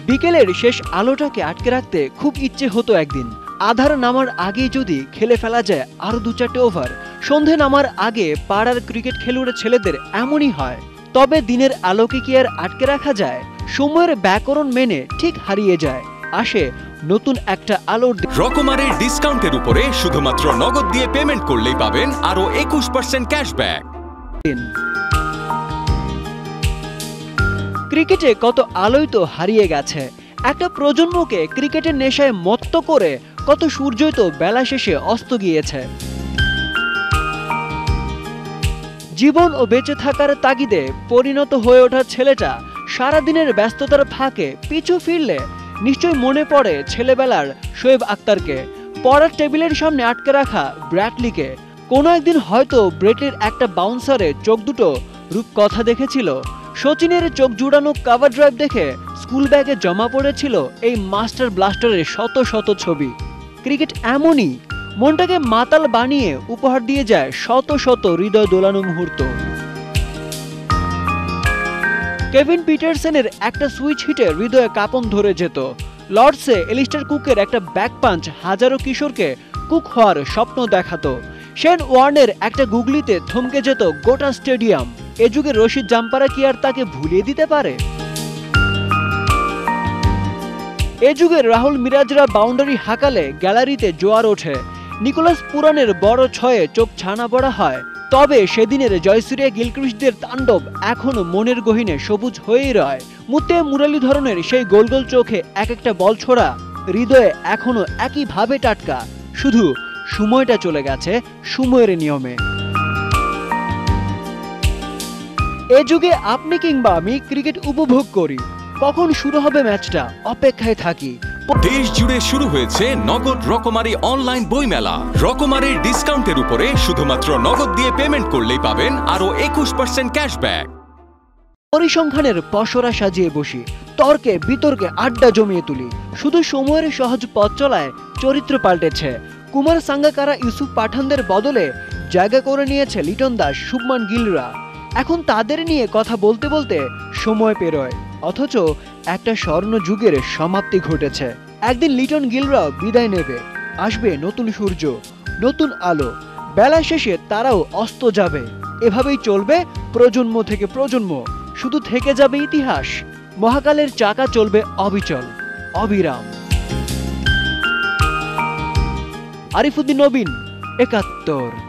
বিকেলের শেষ আলোটাকে আটকে রাখতে খুব ইচ্ছে হতো একদিন। আধার নামার আগে যদি খেলে ফেলা যায় আরো 2-4টে ওভার। সন্ধে নামার আগে পাড়ার ক্রিকেট খেলুড়ে ছেলেদের এমনই হয়। তবে দিনের আলোকে কি আর আটকে রাখা যায়? সময়ের ব্যাকরণ মেনে ঠিক হারিয়ে যায়। আসে নতুন একটা আলোর রকমারের ডিসকাউন্টের উপরে শুধুমাত্র নগদ দিয়ে পেমেন্ট করলেই পাবেন আরো 21% ক্যাশব্যাক। ক্রিকেটে কত আলোই তো হারিয়ে গেছে। একটা প্রজন্মকে ক্রিকেটের নেশায় মত্ত করে কত সূর্যই তো বেলা শেষে অস্ত গিয়েছে। জীবন ও বেঁচে থাকার তাগিদে পরিণত হয়ে ওঠা ছেলেটা সারাদিনের ব্যস্ততার ফাঁকে পিছু ফিরলে নিশ্চয় মনে পড়ে ছেলেবেলার শোয়েব আক্তারকে, পড়ার টেবিলের সামনে আটকে রাখা ব্র্যাডলিকে। কোনো একদিন হয়তো ব্রেটের একটা বাউন্সারে চোখ দুটো রূপকথা দেখেছিল। সচিনের চোখ জুড়ানো কভার ড্রাইভ দেখে স্কুল ব্যাগে জমা পড়েছিল এই মাস্টার ব্লাস্টারের শত শত ছবি। ক্রিকেট এমনই, মনটাকে মাতাল বানিয়ে উপহার দিয়ে যায় শত শত হৃদয় দোলানো মুহূর্ত। কেভিন পিটারসেনের একটা সুইচ হিটে হৃদয়ে কাঁপন ধরে যেত। লর্ডসে এলিস্টার কুকের একটা ব্যাক পাঞ্চ হাজারো কিশোরকে কুক হওয়ার স্বপ্ন দেখাতো। শেন ওয়ার্নের একটা গুগলিতে থমকে যেত গোটা স্টেডিয়াম। এ যুগে রশিদ জাম্পারা কি আর তাকে ভুলিয়ে দিতে পারে? এ যুগের রাহুল মিরাজরা বাউন্ডারি হাঁকালে গ্যালারিতে জোয়ার ওঠে। নিকোলাস পুরানের বড় ছয়ে চোখ ছানা পড়া হয়। তবে সেদিনের জয়সূর্যা গিলক্রিস্টদের তাণ্ডব এখনো মনের গহীনে সবুজ হয়েই রয়। মুত্তে মুরালি ধরনের সেই গোল গোল চোখে এক একটা বল ছোড়া হৃদয়ে এখনো একইভাবে টাটকা। শুধু সময়টা চলে গেছে সময়ের নিয়মে। এ যুগে আপনি কিংবা আমি ক্রিকেট উপভোগ করি। কখন শুরু হবে ম্যাচটা অপেক্ষায় থাকি। দেশ জুড়ে শুরু হয়েছে নগদ রকমারি অনলাইন বইমেলা। রকমারির ডিসকাউন্টের উপরে শুধুমাত্র নগদ দিয়ে পেমেন্ট করলেই পাবেন আরো 21% ক্যাশব্যাক। পরিসংখ্যানের পসরা সাজিয়ে বসি, তর্কে বিতর্কে আড্ডা জমিয়ে তুলি। শুধু সময়ের সহজ পথ চলায় চরিত্র পাল্টেছে। কুমার সাঙ্গাকারা, ইউসুফ পাঠানদের বদলে জায়গা করে নিয়েছে লিটন দাস, শুভমান গিলরা। এখন তাদের নিয়ে কথা বলতে বলতে সময় পেরোয়, অথচ একটা স্বর্ণ যুগের সমাপ্তি ঘটেছে। একদিন লিটন গিলরাও বিদায় নেবে। আসবে নতুন সূর্য, নতুন আলো। বেলা শেষে তারাও অস্ত যাবে। এভাবেই চলবে প্রজন্ম থেকে প্রজন্ম। শুধু থেকে যাবে ইতিহাস। মহাকালের চাকা চলবে অবিচল, অবিরাম। আরিফুদ্দিন নবীন, একাত্তর।